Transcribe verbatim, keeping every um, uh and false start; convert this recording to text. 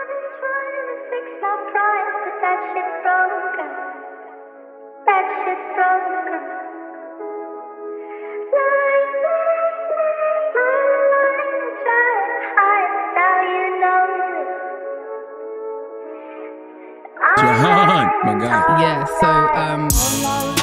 been trying to fix my pride, but that shit's broken. That shit's broken. Like last night, I'm lying, trying to hide. Now you know it. Jahan, my guy. Yeah, so um